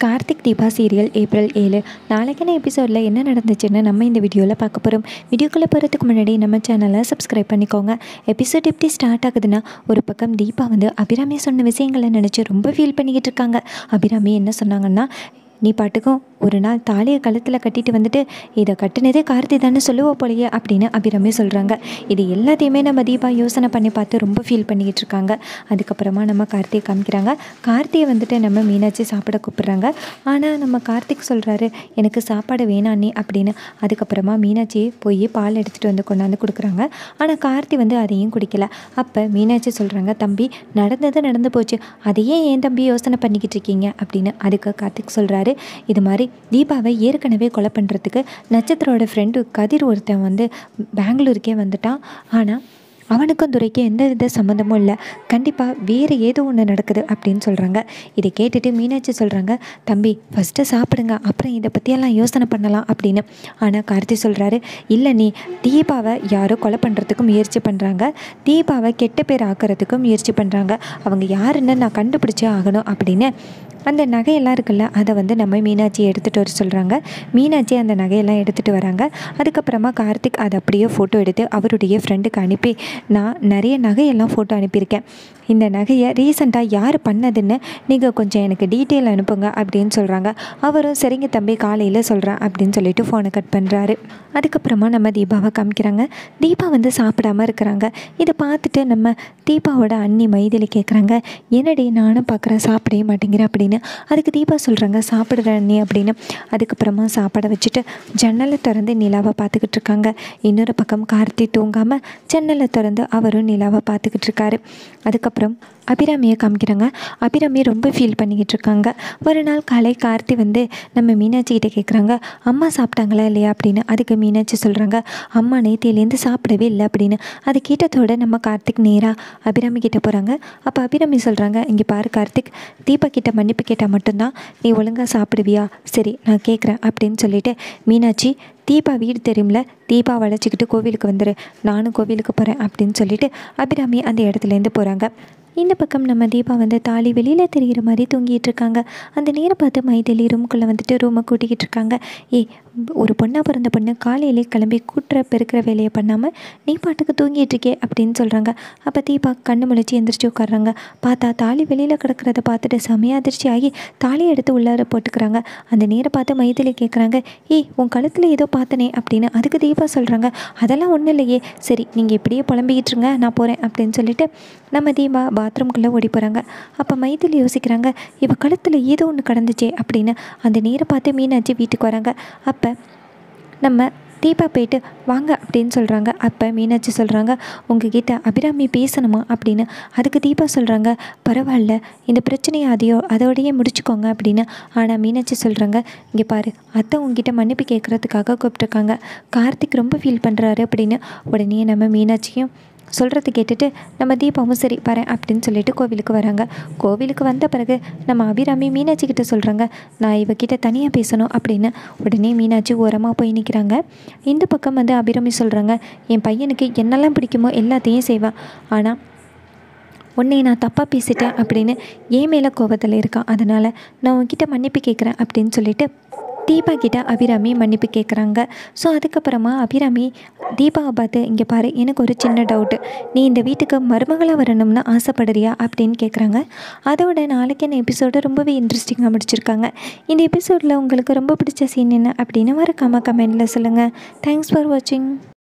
Karthik Deepa serial April 7 நாளைக்கான எபிசோடில் என்ன நடந்துச்சுன்னு நம்ம இந்த வீடியோவில் பார்க்க போகிறோம். வீடியோக்குள்ளே போகிறதுக்கு முன்னாடி நம்ம சேனலை சப்ஸ்கிரைப் பண்ணிக்கோங்க. எபிசோட் எப்படி ஸ்டார்ட் ஆகுதுன்னா, ஒரு பக்கம் தீபா அபிராமி சொன்ன விஷயங்களை நினச்சி ரொம்ப ஃபீல் பண்ணிக்கிட்டு இருக்காங்க. அபிராமி என்ன சொன்னாங்கன்னா, நீ பாட்டுக்கும் ஒரு நாள் தாலியை கழுத்தில் கட்டிட்டு வந்துட்டு இதை கட்டினதே கார்த்தி தானே சொல்லுவோம் போலையே அப்படின்னு அபிராமி சொல்கிறாங்க. இது எல்லாத்தையுமே நம்ம தீபா யோசனை பண்ணி பார்த்து ரொம்ப ஃபீல் பண்ணிக்கிட்டு இருக்காங்க. அதுக்கப்புறமா நம்ம கார்த்தியை காமிக்கிறாங்க. கார்த்தியை நம்ம மீனாட்சி சாப்பிட கூப்பிட்றாங்க. ஆனால் நம்ம கார்த்திக் சொல்கிறாரு, எனக்கு சாப்பாடு வேணாண்ணே அப்படின்னு. அதுக்கப்புறமா மீனாட்சி போய் பால் எடுத்துகிட்டு வந்து கொண்டாந்து கொடுக்குறாங்க. ஆனால் கார்த்தி அதையும் குடிக்கல. அப்போ மீனாட்சி சொல்கிறாங்க, தம்பி நடந்தது நடந்து போச்சு, அதையே ஏன் தம்பி யோசனை பண்ணிக்கிட்டு இருக்கீங்க அப்படின்னு. அதுக்கு கார்த்திக் சொல்கிறாரு, இது மாதிரி தீபாவை ஏற்கனவே கொலை பண்ணுறதுக்கு நட்சத்திரோட ஃப்ரெண்டு கதிர் ஒருத்தன் பெங்களூருக்கே வந்துட்டான். ஆனால் அவனுக்கும் துரைக்கும் எந்த வித சம்மந்தமும் இல்லை, கண்டிப்பாக வேறு ஏதோ ஒன்று நடக்குது அப்படின்னு சொல்கிறாங்க. இதை கேட்டுட்டு மீனாட்சி சொல்கிறாங்க, தம்பி ஃபஸ்ட்டு சாப்பிடுங்க, அப்புறம் இதை பற்றியெல்லாம் யோசனை பண்ணலாம் அப்படின்னு. ஆனால் கார்த்தி சொல்கிறாரு, இல்லை நீ தீபாவை யாரோ கொலை பண்ணுறதுக்கும் முயற்சி பண்ணுறாங்க, தீபாவை கெட்ட பேர் ஆக்கிறதுக்கும் முயற்சி பண்ணுறாங்க, அவங்க யாருன்னு நான் கண்டுபிடிச்சே ஆகணும் அப்படின்னு. அந்த நகையெல்லாம் இருக்குல்ல, அதை நம்ம மீனாட்சி எடுத்துகிட்டு வர சொல்கிறாங்க. மீனாட்சி அந்த நகையெல்லாம் எடுத்துகிட்டு வராங்க. அதுக்கப்புறமா கார்த்திக் அதை அப்படியே ஃபோட்டோ எடுத்து அவருடைய ஃப்ரெண்டுக்கு அனுப்பி, நான் நிறைய நகையெல்லாம் ஃபோட்டோ அனுப்பியிருக்கேன், இந்த நகையை ரீசெண்டாக யார் பண்ணதுன்னு நீங்கள் கொஞ்சம் எனக்கு டீட்டெயில் அனுப்புங்க அப்படின்னு சொல்கிறாங்க. அவரும் சரிங்க தம்பி காலையில் சொல்கிறேன் அப்படின்னு சொல்லிட்டு ஃபோனை கட் பண்ணுறாரு. அதுக்கப்புறமா நம்ம தீபாவை காமிக்கிறாங்க. தீபா சாப்பிடாமல் இருக்கிறாங்க. இதை பார்த்துட்டு நம்ம தீபாவோட அண்ணி மைதிலி கேட்குறாங்க, என்னடி நானும் பார்க்குறேன் சாப்பிடவே மாட்டேங்கிறேன் அப்படின்னு. அதுக்கு தீபா சொல்கிறாங்க, சாப்பிட்ற அண்ணி அப்படின்னு. அதுக்கப்புறமா சாப்பாடை வச்சுட்டு ஜன்னலை திறந்து நிலாவை பார்த்துக்கிட்டு இருக்காங்க. இன்னொரு பக்கம் கார்த்தி தூங்காமல் ஜன்னலை திறந்து அவரும் நிலாவை பார்த்துக்கிட்டு இருக்காரு. அதுக்கப்புறம் அபிராமியை காமிக்கிறாங்க. அபிராமி ரொம்ப ஃபீல் பண்ணிக்கிட்டு இருக்காங்க. ஒரு நாள் காலை கார்த்தி நம்ம மீனாட்சிக்கிட்ட கேட்குறாங்க, அம்மா சாப்பிட்டாங்களா இல்லையா அப்படின்னு. அதுக்கு மீனாட்சி சொல்கிறாங்க, அம்மா நேத்தியிலேருந்து சாப்பிடவே இல்லை அப்படின்னு. அது கேட்டதோடு நம்ம கார்த்திக் நேராக அபிராமி கிட்டே போகிறாங்க. அப்போ அபிராமி சொல்கிறாங்க, இங்கே பாரு கார்த்திக், தீபா கிட்ட மன்னிப்பு கேட்டால் மட்டும்தான் நீ ஒழுங்காக சாப்பிடுவியா, சரி நான் கேட்குறேன் அப்படின்னு சொல்லிட்டு, மீனாட்சி தீபா வீடு தெரியும்ல, தீபா வளைச்சிக்கிட்டு கோவிலுக்கு வந்துரு, நானும் கோவிலுக்கு போகிறேன் அப்படின்னு சொல்லிட்டு அபிராமி அந்த இடத்துலேருந்து போகிறாங்க. இந்த பக்கம் நம்ம தீபா தாலி வெளியில் தெரிகிற மாதிரி தூங்கிட்டு இருக்காங்க. அந்த நேரம் பார்த்து மைதிலி ரூமுக்குள்ளே ரூமை கூட்டிக்கிட்டு இருக்காங்க. ஒரு பொண்ணாக பிறந்த பொண்ணு காலையிலே கிளம்பி கூட்டுற பெருக்கிற வேலையை பண்ணாமல் நீ பாட்டுக்கு தூங்கிட்டு இருக்கே அப்படின்னு சொல்கிறாங்க. அப்போ தீபா கண்ணு முழிச்சு எந்திரிச்சு உட்காடுறாங்க. பார்த்தா தாலி வெளியில் கிடக்கிறத பார்த்துட்டு செமையாக அதிர்ச்சி ஆகி தாலியை எடுத்து உள்ளார போட்டுக்கிறாங்க. அந்த நேரம் பார்த்து மைதிலி கேட்குறாங்க, உன் கழுத்தில் ஏதோ பார்த்தனே அப்படின்னு. அதுக்கு தீபா சொல்கிறாங்க, அதெல்லாம் ஒன்றும் இல்லையே, சரி நீங்கள் இப்படியே புலம்பிக்கிட்டுருங்க, நான் போகிறேன் அப்படின்னு சொல்லிட்டு நம்ம தீபா பாத்ரூம்குள்ளே ஓடி போகிறாங்க. அப்போ மைதிலி யோசிக்கிறாங்க, இவ கழுத்தில் ஏதோ ஒன்று கடந்துச்சே அப்படின்னு. அந்த நேரம் பார்த்து மீனாட்சி வீட்டுக்கு வராங்க. அப்போ நம்ம தீபா போயிட்டு வாங்க அப்படின்னு சொல்கிறாங்க. அப்போ மீனாட்சி சொல்கிறாங்க, உங்ககிட்ட அபிராமி பேசணுமா அப்படின்னு. அதுக்கு தீபா சொல்கிறாங்க, பரவாயில்ல, இந்த பிரச்சனையை அதோடையே முடிச்சுக்கோங்க அப்படின்னு. ஆனால் மீனாட்சி சொல்கிறாங்க, இங்கே பாரு, அத்தை உங்ககிட்ட மன்னிப்பு கேட்குறதுக்காக கூப்பிட்ருக்காங்க, கார்த்திக் ரொம்ப ஃபீல் பண்ணுறாரு அப்படின்னு. உடனே நம்ம மீனாட்சியும் சொல்கிறது கேட்டுட்டு நம்ம தீபாவும் சரி வரேன் அப்படின்னு சொல்லிட்டு கோவிலுக்கு வராங்க. கோவிலுக்கு வந்த பிறகு நம்ம அபிராமி மீனாட்சி கிட்ட சொல்கிறாங்க, நான் இவகிட்ட தனியாக பேசணும் அப்படின்னு. உடனே மீனாட்சி ஓரமாக போய் நிற்கிறாங்க. இந்த பக்கம் அபிராமி சொல்கிறாங்க, என் பையனுக்கு என்னெல்லாம் பிடிக்குமோ எல்லாத்தையும் செய்வேன், ஆனால் உன்னை நான் தப்பாக பேசிட்டேன் அப்படின்னு என் மேலே கோபத்தில் இருக்கான், அதனால் நான் உன்கிட்ட மன்னிப்பு கேட்குறேன் அப்படின்னு சொல்லிட்டு தீபா கிட்ட அபிராமி மன்னிப்பு கேட்குறாங்க. ஸோ அதுக்கப்புறமா அபிராமி தீபாவை பார்த்து, இங்கே பாரு, எனக்கு ஒரு சின்ன டவுட்டு, நீ இந்த வீட்டுக்கு மருமகளாக வரணும்னு ஆசைப்படுறியா அப்படின்னு கேட்குறாங்க. அதோட நாளைக்கான எபிசோடு ரொம்பவே இன்ட்ரெஸ்டிங்காக முடிச்சிருக்காங்க. இந்த எபிசோடில் உங்களுக்கு ரொம்ப பிடிச்ச சீன் என்ன அப்படின்னு மறக்காமல் கமெண்டில் சொல்லுங்கள். தேங்க்ஸ் ஃபார் வாட்சிங்.